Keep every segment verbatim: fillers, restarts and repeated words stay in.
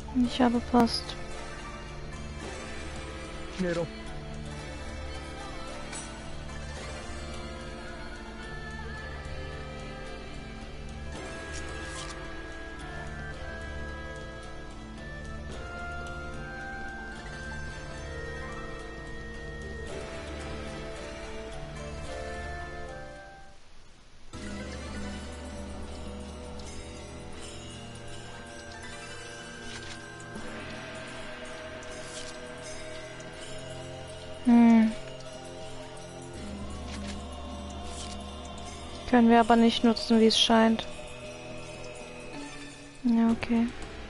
Ich habe Post. Nero. Hm. Können wir aber nicht nutzen, wie es scheint. Ja, okay.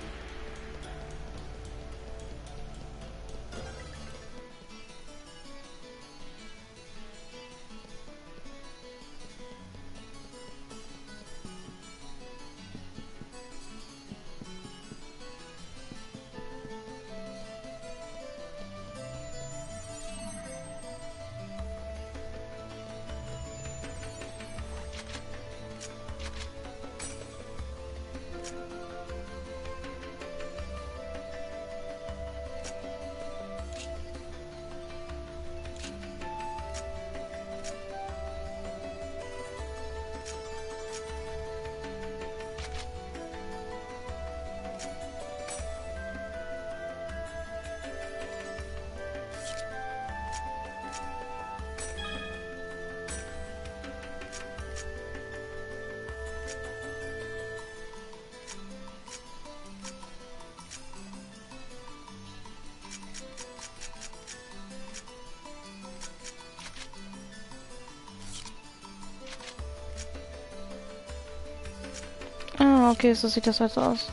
Ah, okay, so sieht das also aus.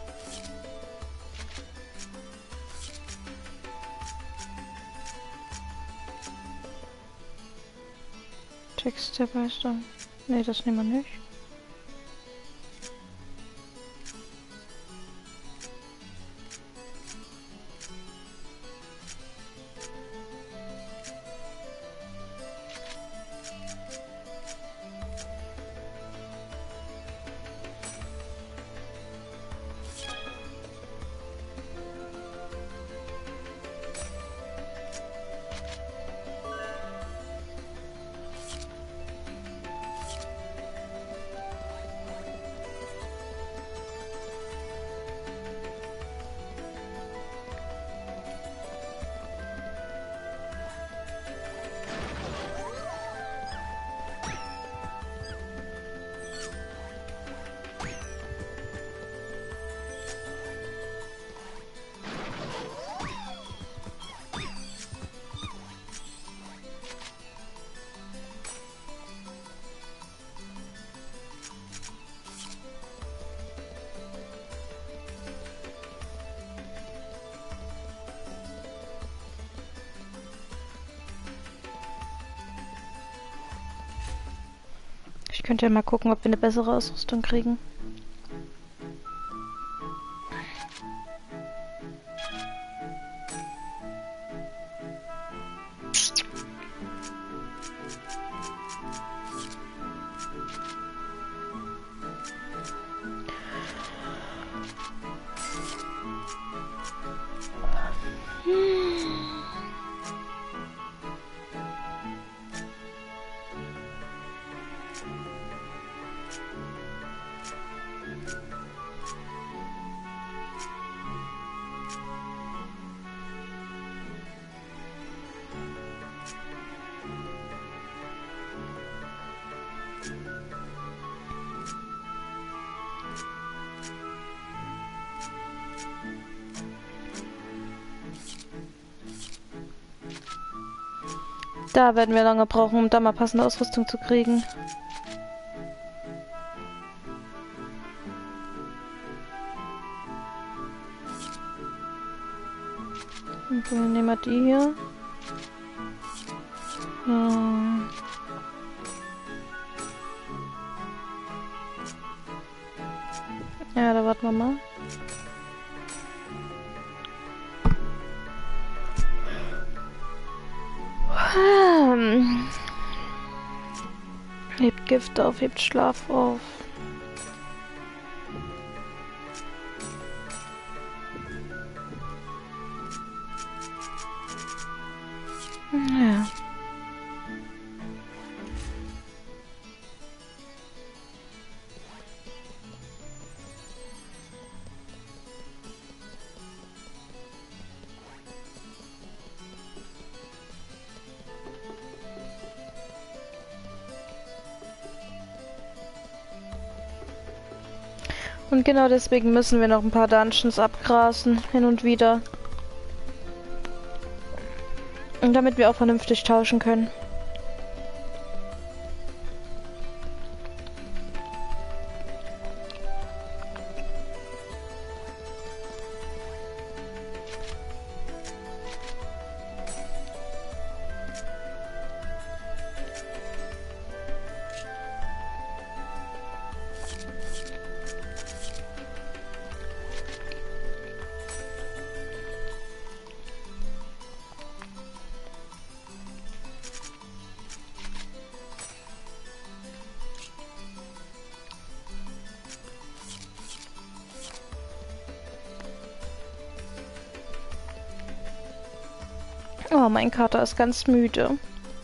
Text der Meister. Nee, das nehmen wir nicht. Ich könnte ja mal gucken, ob wir eine bessere Ausrüstung kriegen. Da werden wir lange brauchen, um da mal passende Ausrüstung zu kriegen. Und dann nehmen wir die hier. Ja. Ja, da warten wir mal. Hm. Hebt Gift auf, hebt Schlaf auf. Ja. Und genau deswegen müssen wir noch ein paar Dungeons abgrasen, hin und wieder. Und damit wir auch vernünftig tauschen können. Oh, mein Kater ist ganz müde.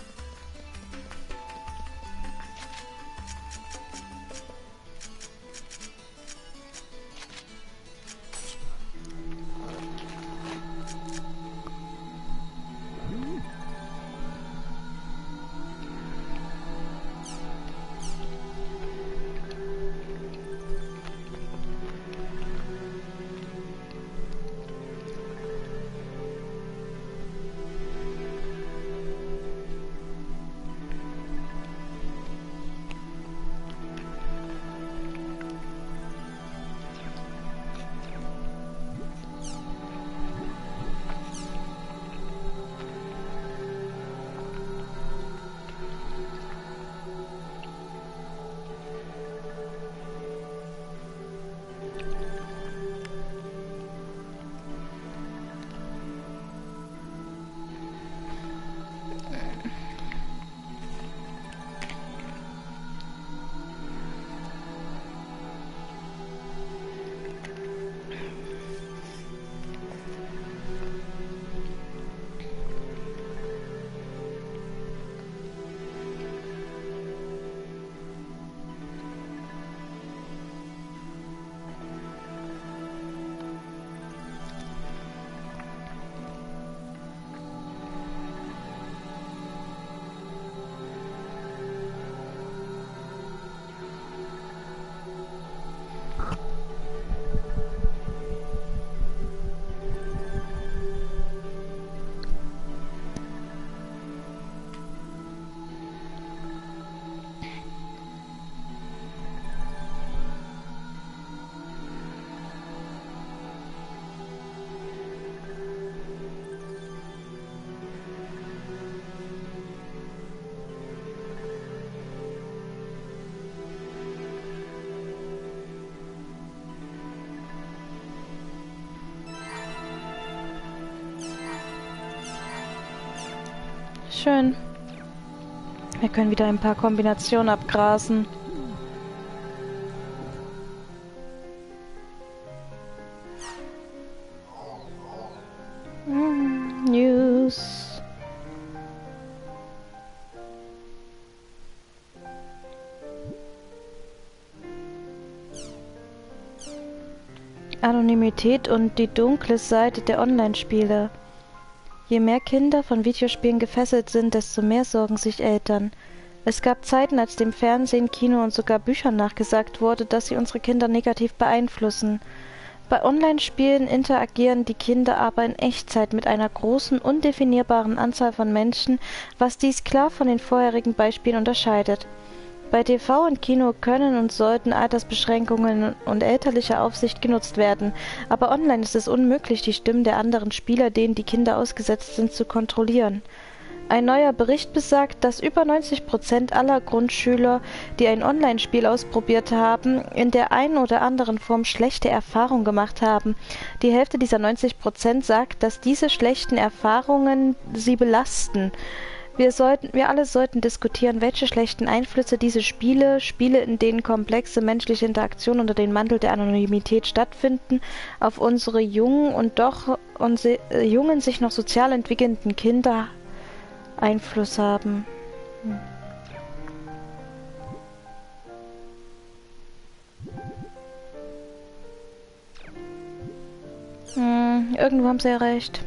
Schön. Wir können wieder ein paar Kombinationen abgrasen. Mm, News. Anonymität und die dunkle Seite der Online-Spiele. Je mehr Kinder von Videospielen gefesselt sind, desto mehr sorgen sich Eltern. Es gab Zeiten, als dem Fernsehen, Kino und sogar Büchern nachgesagt wurde, dass sie unsere Kinder negativ beeinflussen. Bei Online-Spielen interagieren die Kinder aber in Echtzeit mit einer großen, undefinierbaren Anzahl von Menschen, was dies klar von den vorherigen Beispielen unterscheidet. Bei T V und Kino können und sollten Altersbeschränkungen und elterliche Aufsicht genutzt werden, aber online ist es unmöglich, die Stimmen der anderen Spieler, denen die Kinder ausgesetzt sind, zu kontrollieren. Ein neuer Bericht besagt, dass über neunzig Prozent aller Grundschüler, die ein Online-Spiel ausprobiert haben, in der einen oder anderen Form schlechte Erfahrungen gemacht haben. Die Hälfte dieser neunzig Prozent sagt, dass diese schlechten Erfahrungen sie belasten. Wir sollten, wir alle sollten diskutieren, welche schlechten Einflüsse diese Spiele, Spiele, in denen komplexe menschliche Interaktionen unter dem Mantel der Anonymität stattfinden, auf unsere jungen und doch unsere, äh, jungen, sich noch sozial entwickelnden Kinder Einfluss haben. Hm. Hm, irgendwo haben sie ja recht.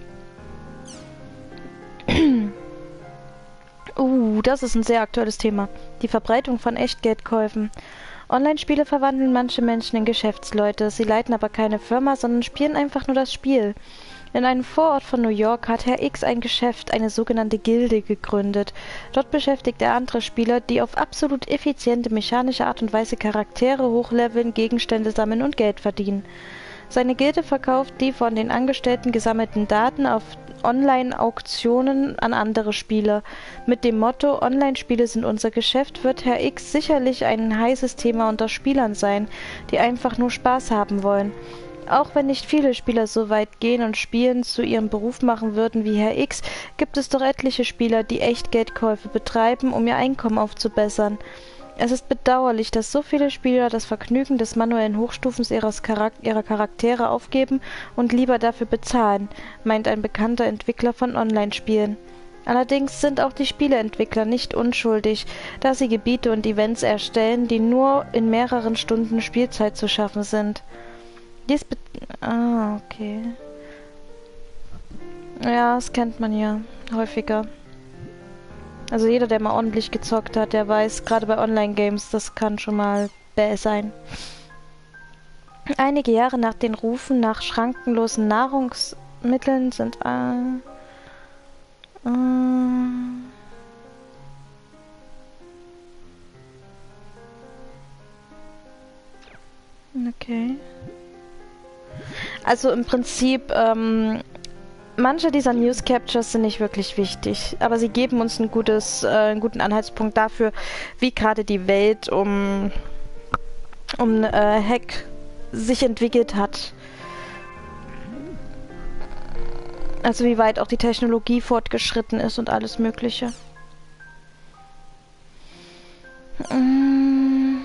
Uh, das ist ein sehr aktuelles Thema. Die Verbreitung von Echtgeldkäufen. Online-Spiele verwandeln manche Menschen in Geschäftsleute. Sie leiten aber keine Firma, sondern spielen einfach nur das Spiel. In einem Vorort von New York hat Herr X ein Geschäft, eine sogenannte Gilde, gegründet. Dort beschäftigt er andere Spieler, die auf absolut effiziente mechanische Art und Weise Charaktere hochleveln, Gegenstände sammeln und Geld verdienen. Seine Gilde verkauft die von den Angestellten gesammelten Daten auf Online-Auktionen an andere Spieler. Mit dem Motto „Online-Spiele sind unser Geschäft" wird Herr X sicherlich ein heißes Thema unter Spielern sein, die einfach nur Spaß haben wollen. Auch wenn nicht viele Spieler so weit gehen und Spielen zu ihrem Beruf machen würden wie Herr X, gibt es doch etliche Spieler, die Echtgeldkäufe betreiben, um ihr Einkommen aufzubessern. Es ist bedauerlich, dass so viele Spieler das Vergnügen des manuellen Hochstufens ihres Charak- ihrer Charaktere aufgeben und lieber dafür bezahlen, meint ein bekannter Entwickler von Online-Spielen. Allerdings sind auch die Spieleentwickler nicht unschuldig, da sie Gebiete und Events erstellen, die nur in mehreren Stunden Spielzeit zu schaffen sind. Dies be- Ah, okay. Ja, das kennt man ja häufiger. Also jeder, der mal ordentlich gezockt hat, der weiß, gerade bei Online-Games, das kann schon mal bäh sein. Einige Jahre nach den Rufen nach schrankenlosen Nahrungsmitteln sind... Äh, äh, okay. Also im Prinzip... Ähm, Manche dieser News Captures sind nicht wirklich wichtig, aber sie geben uns ein gutes, äh, einen guten Anhaltspunkt dafür, wie gerade die Welt um, um äh, Hack sich entwickelt hat. Also wie weit auch die Technologie fortgeschritten ist und alles Mögliche. Mm.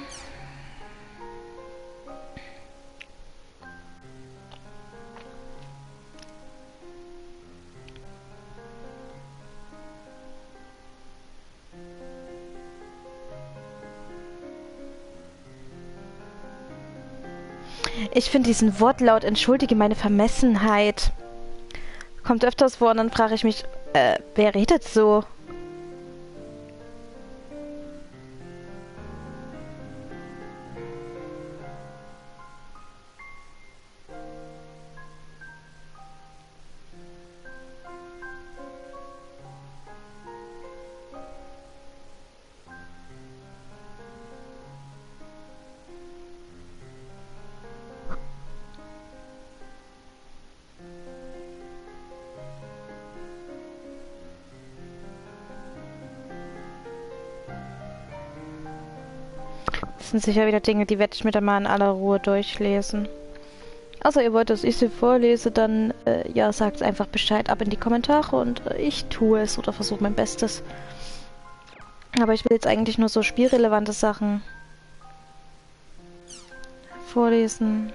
Ich finde diesen Wortlaut „entschuldige meine Vermessenheit" kommt öfters vor und dann frage ich mich, äh, wer redet so? Das sind sicher wieder Dinge, die werde ich mir dann mal in aller Ruhe durchlesen. Also ihr wollt, dass ich sie vorlese, dann äh, ja, sagt einfach Bescheid ab in die Kommentare und äh, ich tue es oder versuche mein Bestes. Aber ich will jetzt eigentlich nur so spielrelevante Sachen vorlesen.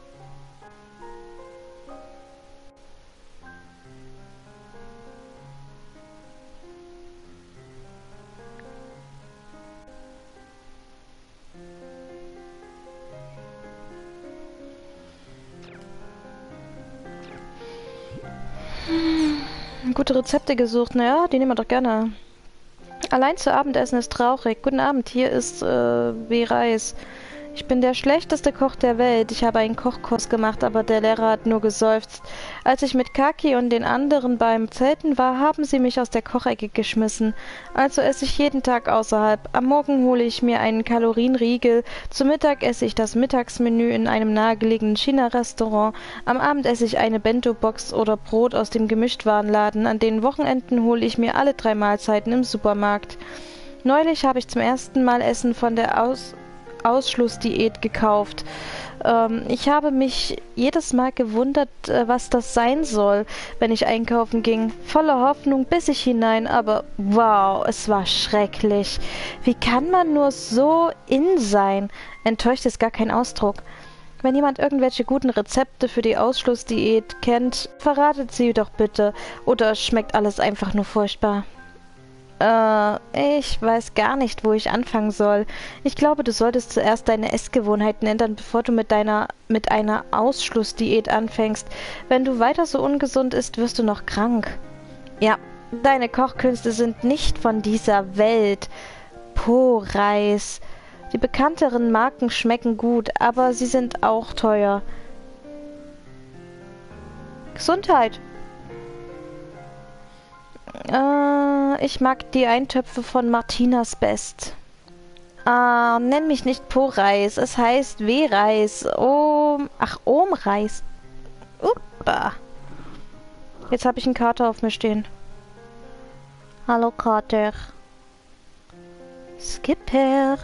Gute Rezepte gesucht, naja, die nehmen wir doch gerne. Allein zu Abendessen ist traurig. Guten Abend, hier ist äh, wie Reis. Ich bin der schlechteste Koch der Welt. Ich habe einen Kochkurs gemacht, aber der Lehrer hat nur geseufzt. Als ich mit Kaki und den anderen beim Zelten war, haben sie mich aus der Kochecke geschmissen. Also esse ich jeden Tag außerhalb. Am Morgen hole ich mir einen Kalorienriegel. Zum Mittag esse ich das Mittagsmenü in einem nahegelegenen China-Restaurant. Am Abend esse ich eine Bento-Box oder Brot aus dem Gemischtwarenladen. An den Wochenenden hole ich mir alle drei Mahlzeiten im Supermarkt. Neulich habe ich zum ersten Mal Essen von der Aus... Ausschlussdiät gekauft. Ähm, ich habe mich jedes Mal gewundert, äh, was das sein soll, wenn ich einkaufen ging. Voller Hoffnung biss ich hinein, aber wow, es war schrecklich. Wie kann man nur so in sein? Enttäuscht ist gar kein Ausdruck. Wenn jemand irgendwelche guten Rezepte für die Ausschlussdiät kennt, verratet sie doch bitte. Oder schmeckt alles einfach nur furchtbar? Äh, ich weiß gar nicht, wo ich anfangen soll. Ich glaube, du solltest zuerst deine Essgewohnheiten ändern, bevor du mit deiner, mit einer Ausschlussdiät anfängst. Wenn du weiter so ungesund isst, wirst du noch krank. Ja, deine Kochkünste sind nicht von dieser Welt. Po-Reis. Die bekannteren Marken schmecken gut, aber sie sind auch teuer. Gesundheit. Äh, ich mag die Eintöpfe von Martinas Best. Ah, nenn mich nicht Po-Reis. Es heißt W-Reis. Ohm. Ach, Ohm-Reis. Uppa. Jetzt habe ich einen Kater auf mir stehen. Hallo, Kater. Skipper.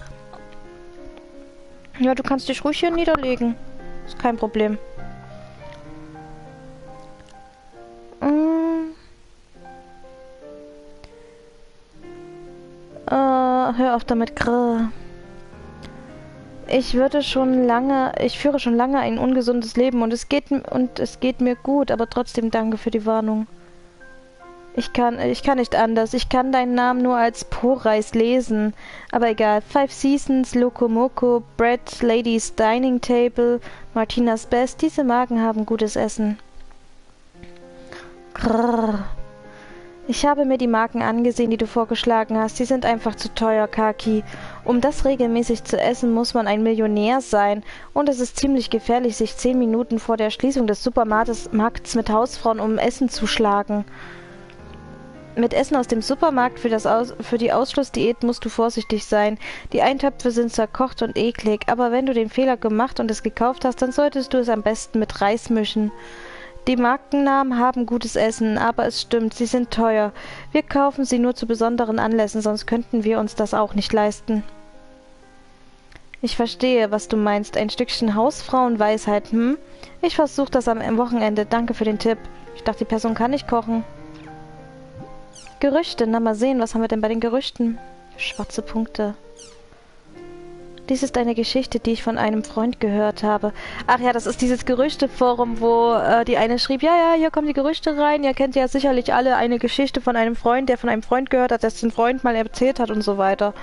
Ja, du kannst dich ruhig hier niederlegen. Ist kein Problem. Mm. Äh, hör auf damit, grrr. Ich würde schon lange, ich führe schon lange ein ungesundes Leben und es geht und es geht mir gut, aber trotzdem danke für die Warnung. Ich kann, ich kann nicht anders. Ich kann deinen Namen nur als Po-Reis lesen. Aber egal. Five Seasons, Loco Moco, Bread, Ladies Dining Table, Martinas Best. Diese Marken haben gutes Essen. Grrr. Ich habe mir die Marken angesehen, die du vorgeschlagen hast. Die sind einfach zu teuer, Kaki. Um das regelmäßig zu essen, muss man ein Millionär sein. Und es ist ziemlich gefährlich, sich zehn Minuten vor der Schließung des Supermarktes mit Hausfrauen um Essen zu schlagen. Mit Essen aus dem Supermarkt für, das aus für die Ausschlussdiät musst du vorsichtig sein. Die Eintöpfe sind zerkocht und eklig, aber wenn du den Fehler gemacht und es gekauft hast, dann solltest du es am besten mit Reis mischen. Die Markennamen haben gutes Essen, aber es stimmt, sie sind teuer. Wir kaufen sie nur zu besonderen Anlässen, sonst könnten wir uns das auch nicht leisten. Ich verstehe, was du meinst. Ein Stückchen Hausfrauenweisheit, hm? Ich versuche das am Wochenende. Danke für den Tipp. Ich dachte, die Person kann nicht kochen. Gerüchte, na mal sehen, was haben wir denn bei den Gerüchten? Schwarze Punkte. Dies ist eine Geschichte, die ich von einem Freund gehört habe. Ach ja, das ist dieses Gerüchteforum, wo äh, die eine schrieb, ja, ja, hier kommen die Gerüchte rein. Ihr kennt ja sicherlich alle eine Geschichte von einem Freund, der von einem Freund gehört hat, dessen Freund mal erzählt hat und so weiter.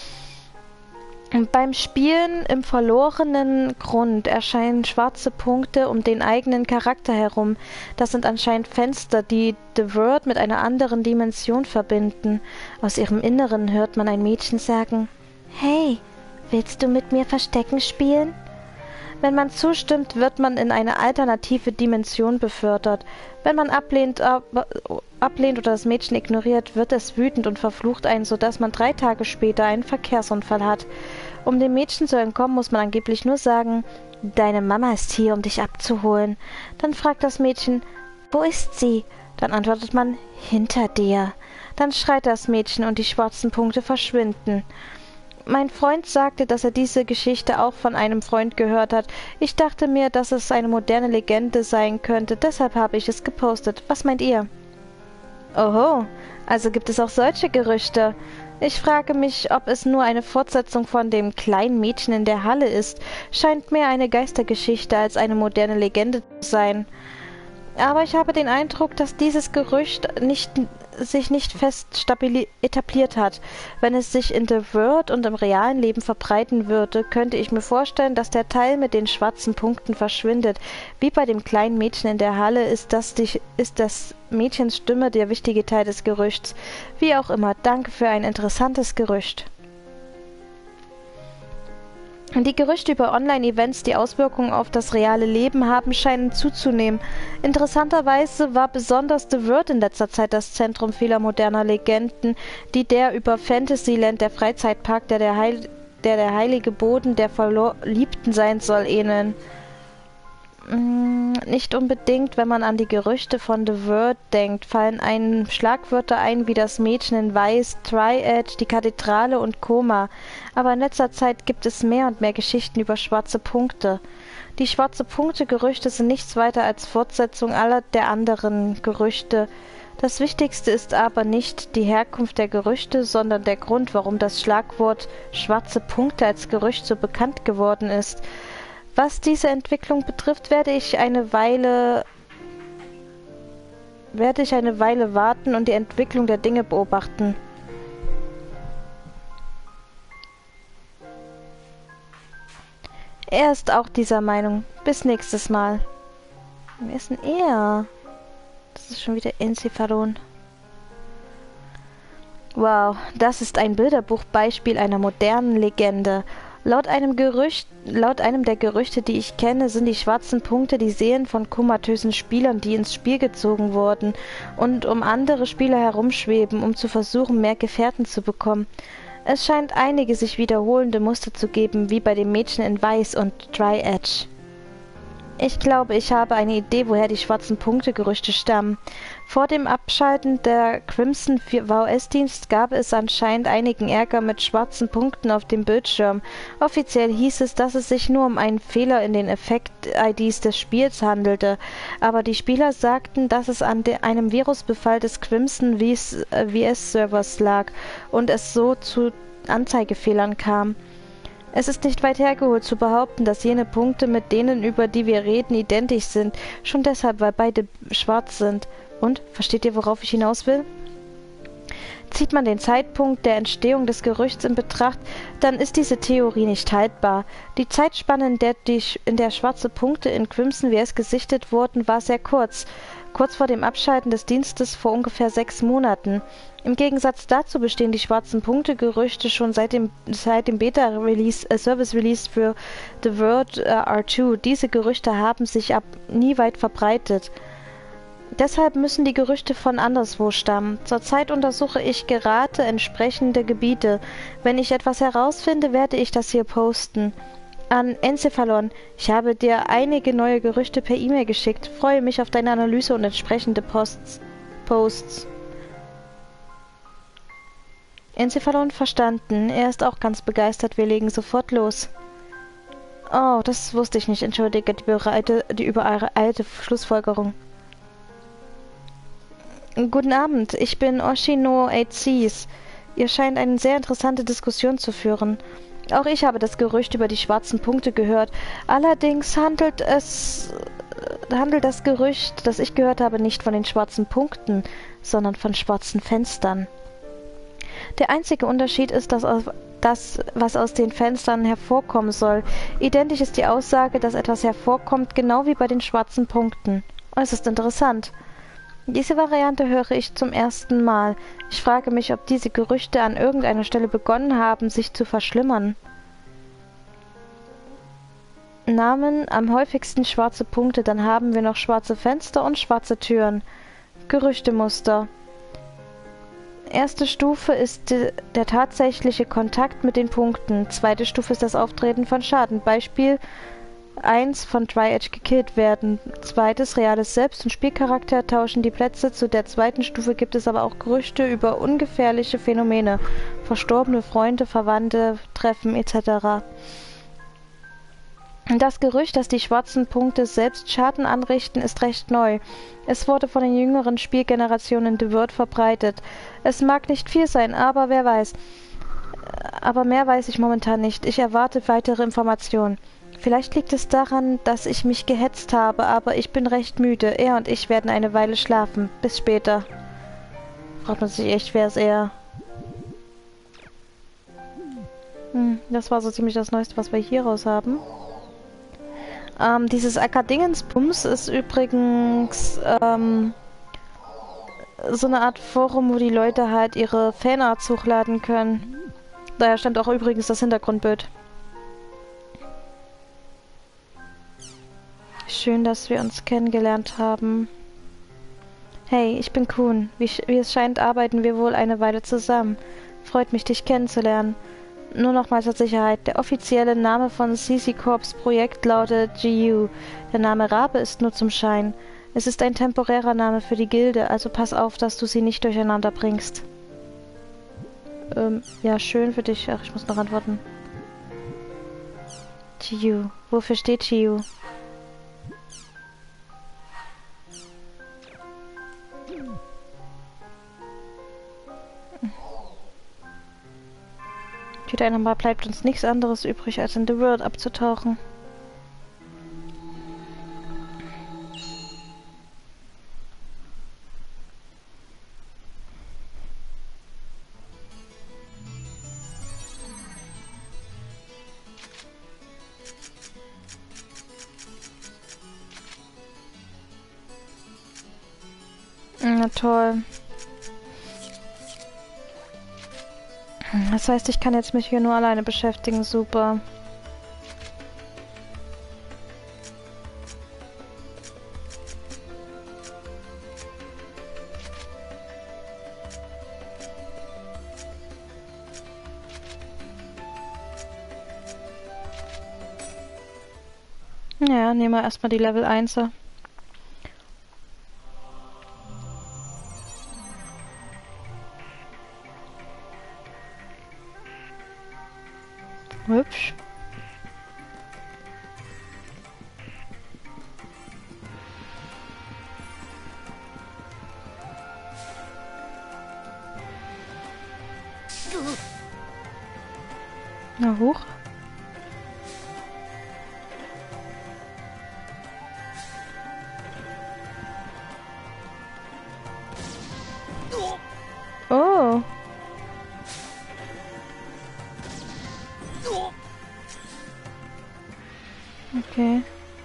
Und beim Spielen im verlorenen Grund erscheinen schwarze Punkte um den eigenen Charakter herum. Das sind anscheinend Fenster, die The Word mit einer anderen Dimension verbinden. Aus ihrem Inneren hört man ein Mädchen sagen, »Hey, willst du mit mir Verstecken spielen?« Wenn man zustimmt, wird man in eine alternative Dimension befördert. Wenn man ablehnt, ab, ablehnt oder das Mädchen ignoriert, wird es wütend und verflucht einen, sodass man drei Tage später einen Verkehrsunfall hat. Um dem Mädchen zu entkommen, muss man angeblich nur sagen, »Deine Mama ist hier, um dich abzuholen.« Dann fragt das Mädchen, »Wo ist sie?« Dann antwortet man, »Hinter dir.« Dann schreit das Mädchen und die schwarzen Punkte verschwinden. Mein Freund sagte, dass er diese Geschichte auch von einem Freund gehört hat. Ich dachte mir, dass es eine moderne Legende sein könnte, deshalb habe ich es gepostet. Was meint ihr? Oho, also gibt es auch solche Gerüchte. Ich frage mich, ob es nur eine Fortsetzung von dem kleinen Mädchen in der Halle ist. Scheint mehr eine Geistergeschichte als eine moderne Legende zu sein. Aber ich habe den Eindruck, dass dieses Gerücht nicht, sich nicht fest etabliert hat. Wenn es sich in The Word und im realen Leben verbreiten würde, könnte ich mir vorstellen, dass der Teil mit den schwarzen Punkten verschwindet. Wie bei dem kleinen Mädchen in der Halle ist das, die, ist das Mädchens Stimme der wichtige Teil des Gerüchts. Wie auch immer, danke für ein interessantes Gerücht. Die Gerüchte über Online-Events, die Auswirkungen auf das reale Leben haben, scheinen zuzunehmen. Interessanterweise war besonders The Word in letzter Zeit das Zentrum vieler moderner Legenden, die der über Fantasyland, der Freizeitpark, der der, Heil der der heilige Boden der Verliebten sein soll, ähneln. Hm, nicht unbedingt, wenn man an die Gerüchte von The Word denkt, fallen einem Schlagwörter ein wie das Mädchen in Weiß, Triad, die Kathedrale und Koma. Aber in letzter Zeit gibt es mehr und mehr Geschichten über schwarze Punkte. Die schwarze Punkte-Gerüchte sind nichts weiter als Fortsetzung aller der anderen Gerüchte. Das Wichtigste ist aber nicht die Herkunft der Gerüchte, sondern der Grund, warum das Schlagwort schwarze Punkte als Gerücht so bekannt geworden ist. Was diese Entwicklung betrifft, werde ich eine Weile werde ich eine Weile warten und die Entwicklung der Dinge beobachten. Er ist auch dieser Meinung. Bis nächstes Mal. Wer ist denn er? Das ist schon wieder Enzephalon. Wow, das ist ein Bilderbuchbeispiel einer modernen Legende. Laut einem Gerücht, laut einem der Gerüchte, die ich kenne, sind die schwarzen Punkte die Seelen von komatösen Spielern, die ins Spiel gezogen wurden und um andere Spieler herumschweben, um zu versuchen, mehr Gefährten zu bekommen. Es scheint einige sich wiederholende Muster zu geben, wie bei dem Mädchen in Weiß und Dry Edge. Ich glaube, ich habe eine Idee, woher die schwarzen Punkte-Gerüchte stammen. Vor dem Abschalten der Crimson V S-Dienst gab es anscheinend einigen Ärger mit schwarzen Punkten auf dem Bildschirm. Offiziell hieß es, dass es sich nur um einen Fehler in den Effekt-I Ds des Spiels handelte, aber die Spieler sagten, dass es an einem Virusbefall des Crimson V S-Servers lag und es so zu Anzeigefehlern kam. Es ist nicht weit hergeholt zu behaupten, dass jene Punkte mit denen, über die wir reden, identisch sind, schon deshalb, weil beide schwarz sind. Und, versteht ihr, worauf ich hinaus will? Zieht man den Zeitpunkt der Entstehung des Gerüchts in Betracht, dann ist diese Theorie nicht haltbar. Die Zeitspanne, in der, die, in der schwarze Punkte in Crimson V S gesichtet wurden, war sehr kurz. Kurz vor dem Abschalten des Dienstes vor ungefähr sechs Monaten. Im Gegensatz dazu bestehen die schwarzen Punkte-Gerüchte schon seit dem, seit dem Beta-Release, äh, Service-Release für The World äh, R zwei. Diese Gerüchte haben sich ab nie weit verbreitet. Deshalb müssen die Gerüchte von anderswo stammen. Zurzeit untersuche ich gerade entsprechende Gebiete. Wenn ich etwas herausfinde, werde ich das hier posten. An Enzephalon, ich habe dir einige neue Gerüchte per E-Mail geschickt. Freue mich auf deine Analyse und entsprechende Posts. Posts. Enzephalon verstanden. Er ist auch ganz begeistert. Wir legen sofort los. Oh, das wusste ich nicht. Entschuldige die, bereite, die übereilte Schlussfolgerung. Guten Abend, ich bin Oshino Eight Seas. Ihr scheint eine sehr interessante Diskussion zu führen. Auch ich habe das Gerücht über die schwarzen Punkte gehört. Allerdings handelt es handelt das Gerücht, das ich gehört habe, nicht von den schwarzen Punkten, sondern von schwarzen Fenstern. Der einzige Unterschied ist, dass das, was aus den Fenstern hervorkommen soll. Identisch ist die Aussage, dass etwas hervorkommt, genau wie bei den schwarzen Punkten. Äußerst interessant. Diese Variante höre ich zum ersten Mal. Ich frage mich, ob diese Gerüchte an irgendeiner Stelle begonnen haben, sich zu verschlimmern. Namen am häufigsten schwarze Punkte, dann haben wir noch schwarze Fenster und schwarze Türen. Gerüchtemuster. Erste Stufe ist der tatsächliche Kontakt mit den Punkten. Zweite Stufe ist das Auftreten von Schaden. Beispiel eins von Dry Edge gekillt werden. Zweites, reales Selbst und Spielcharakter tauschen die Plätze. Zu der zweiten Stufe gibt es aber auch Gerüchte über ungefährliche Phänomene. Verstorbene Freunde, Verwandte, Treffen et cetera. Das Gerücht, dass die schwarzen Punkte selbst Schaden anrichten, ist recht neu. Es wurde von den jüngeren Spielgenerationen in The World verbreitet. Es mag nicht viel sein, aber wer weiß. Aber mehr weiß ich momentan nicht. Ich erwarte weitere Informationen. Vielleicht liegt es daran, dass ich mich gehetzt habe, aber ich bin recht müde. Er und ich werden eine Weile schlafen. Bis später. Fragt man sich echt, wer ist er? Hm, das war so ziemlich das Neueste, was wir hier raus haben. Ähm, dieses Akadingensbums ist übrigens ähm, so eine Art Forum, wo die Leute halt ihre Fanarts hochladen können. Daher stammt auch übrigens das Hintergrundbild. Schön, dass wir uns kennengelernt haben. Hey, ich bin Kuhn. Wie, wie es scheint, arbeiten wir wohl eine Weile zusammen. Freut mich, dich kennenzulernen. Nur nochmal zur Sicherheit. Der offizielle Name von C C Corps Projekt lautet G U. Der Name Rabe ist nur zum Schein. Es ist ein temporärer Name für die Gilde, also pass auf, dass du sie nicht durcheinander bringst. Ähm, ja, schön für dich. Ach, ich muss noch antworten. G U. Wofür steht G U? Wieder einmal bleibt uns nichts anderes übrig, als in The World abzutauchen. Na toll. Das heißt, ich kann jetzt mich hier nur alleine beschäftigen. Super. Ja, nehmen wir erstmal die Level einser. Hübsch. Na hoch. Oh. Okay.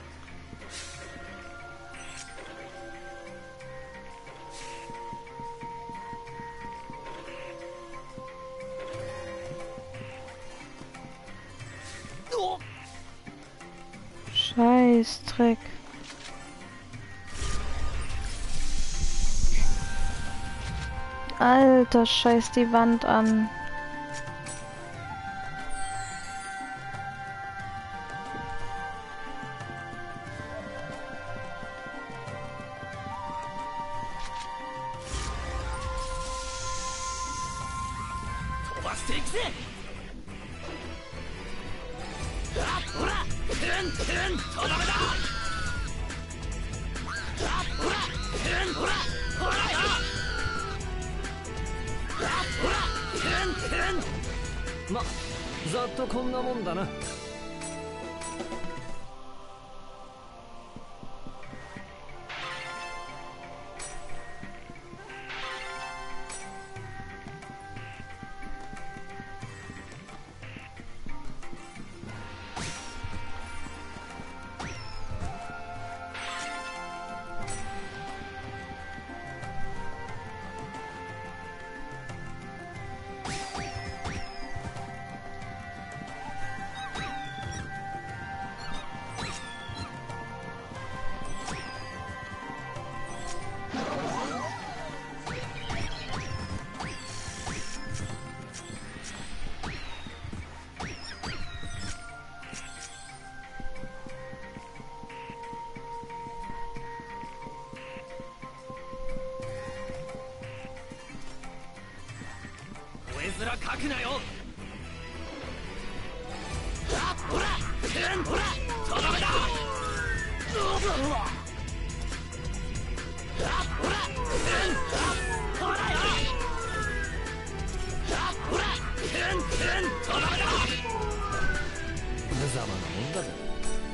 Scheißdreck. Alter, scheiß die Wand an. ま、ざっとこんなもんだな。絵面描くなよ。ほら、ほら、とどめだ。ほら、ほらよ。ほら、とどめだ。無様なもんだぜ。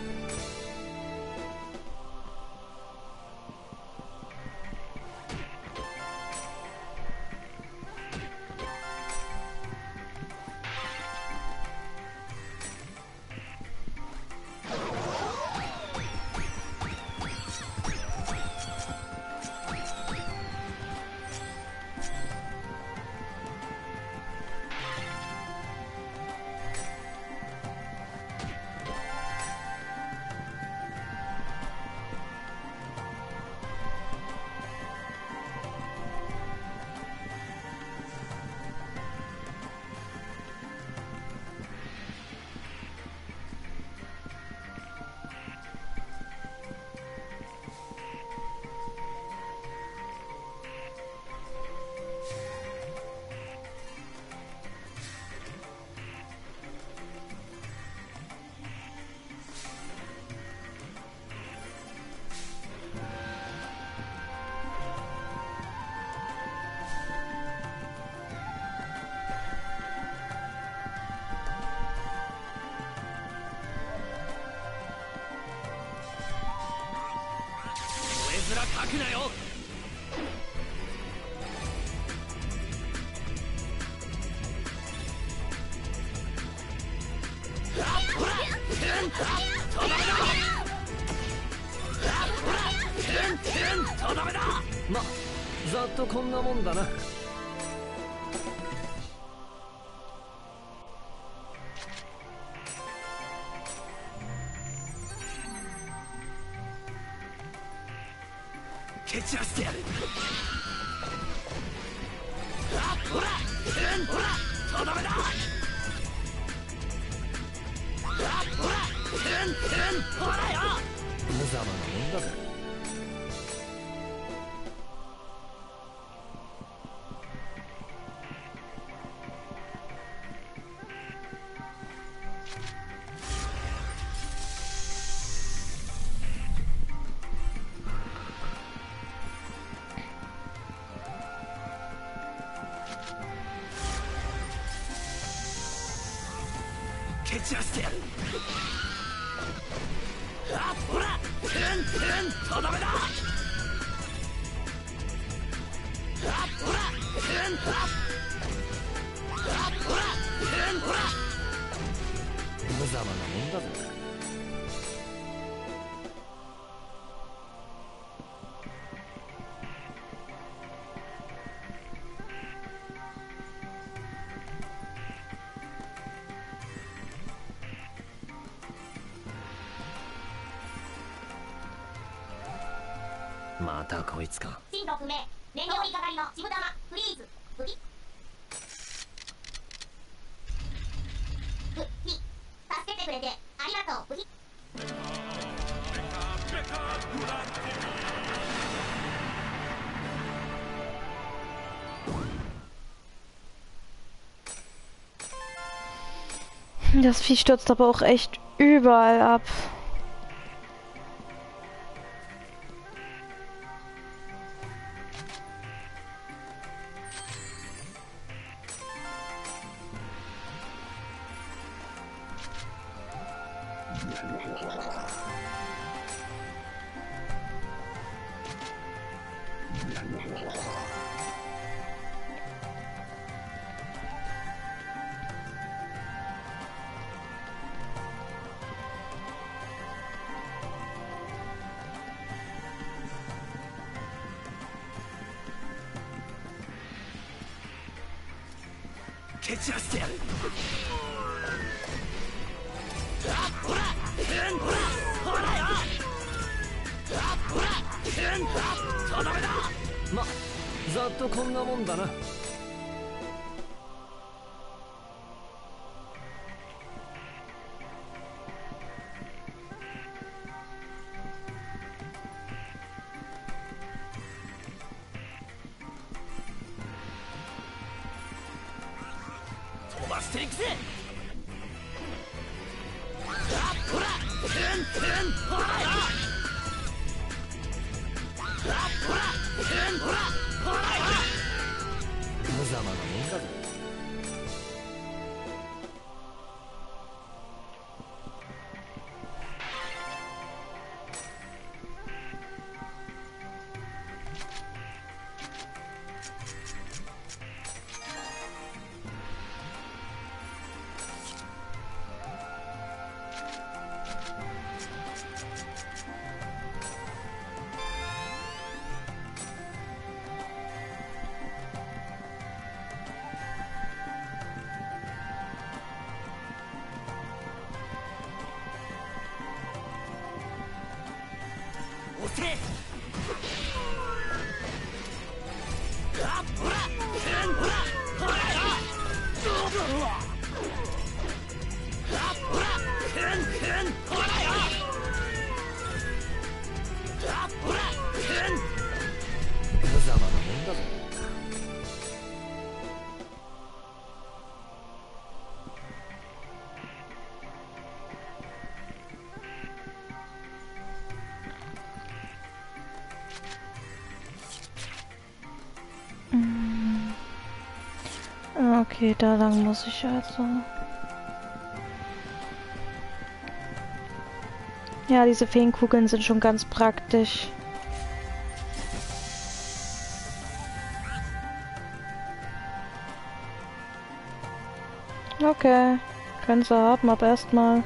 描くなよ。ほら、とどめだ。ほら、とどめだ。ま、 ざっとこんなもんだな。蹴散らしてやる。あっほら、うんほら、とどめだ。あっほら、うんうんほらよ。無様なもんだぜ。蹴散らしてやる。あっほら、うんうんとどめだ。あっほら、うんあっあっほら、うんほら。無様なもんだぜ。またこいつか。 進路不明。燃料にかかりのちむ玉フリーズ。ブキブキ助けてくれてありがとうブキ。 Das Vieh stürzt aber auch echt überall ab. 蹴散らしてやる。あっほら、うんほら、ほらよ。あっほら、うんあっとどめだ。ま、ざっとこんなもんだな。飛ばしていくぜ。あっほら、うんうんほらよ。あっほら、うんほら、ほらよ。無様なもんだぜ。押せ。あっほら、うんほら、ほらよ。あっほら、うんうんほらよ。あっほら、うん無様なもんだぞ。 Okay, da lang muss ich also. Ja, diese Feenkugeln sind schon ganz praktisch. Okay, können sie haben, aber erstmal.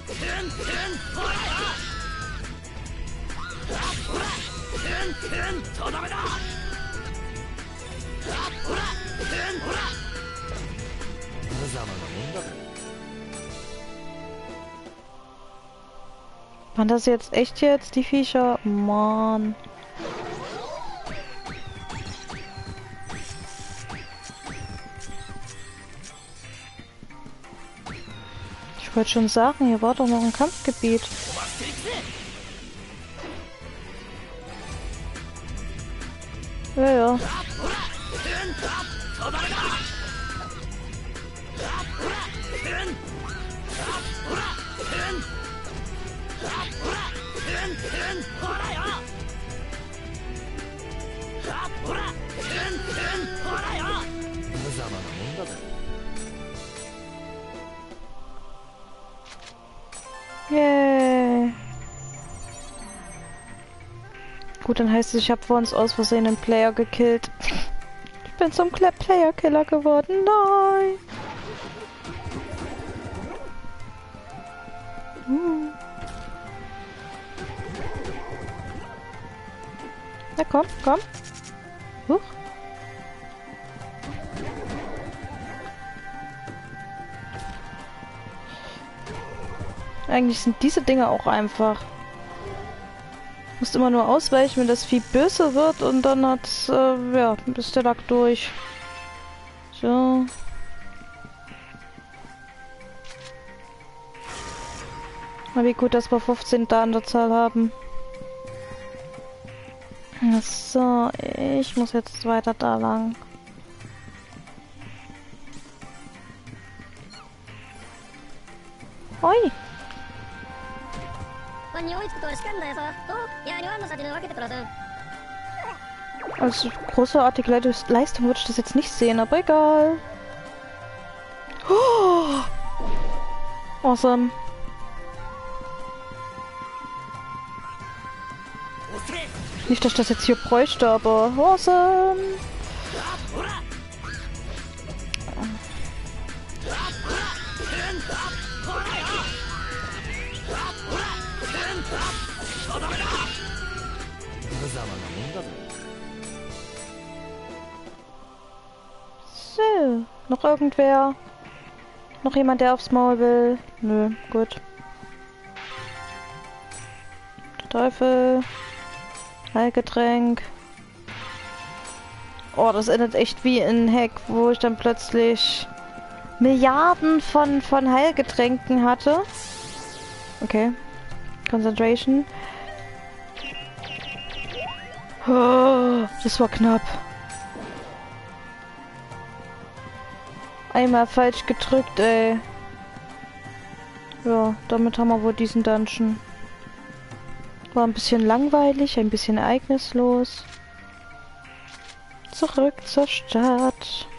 Waren das jetzt echt jetzt, die Viecher? Mann. Ich wollte schon sagen, hier war doch noch ein Kampfgebiet. Ja, ja. Yay. Gut, dann heißt es, ich habe vor uns aus Versehen einen Player gekillt. Ich bin zum Player-Killer geworden. Nein. Uh. Na komm, komm. Huch. Eigentlich sind diese Dinge auch einfach. Musst immer nur ausweichen, wenn das Vieh böse wird und dann hat's, äh, ja, ist der Lack durch. So. Na, wie gut, dass wir fünfzehn da an der Zahl haben. So, ich muss jetzt weiter da lang. Oi! Also großartige Le Leistung würde ich das jetzt nicht sehen, aber egal. Oh! Awesome. Nicht, dass ich das jetzt hier bräuchte, aber awesome. So, noch irgendwer? Noch jemand, der aufs Maul will? Nö, gut. Der Teufel. Heilgetränk. Oh, das endet echt wie in Hack, wo ich dann plötzlich Milliarden von, von Heilgetränken hatte. Okay. Concentration. Oh, das war knapp. Einmal falsch gedrückt, ey. Ja, damit haben wir wohl diesen Dungeon. War ein bisschen langweilig, ein bisschen ereignislos. Zurück zur Stadt.